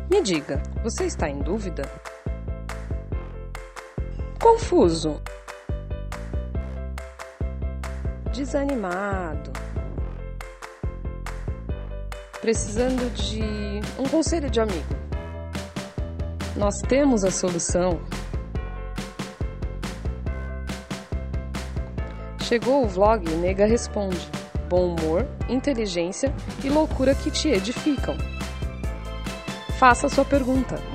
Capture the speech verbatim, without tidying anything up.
Me diga, você está em dúvida? Confuso? Desanimado? Precisando de um conselho de amigo? Nós temos a solução. Chegou o vlog Nega Responde. Bom humor, inteligência e loucura que te edificam. Faça sua pergunta.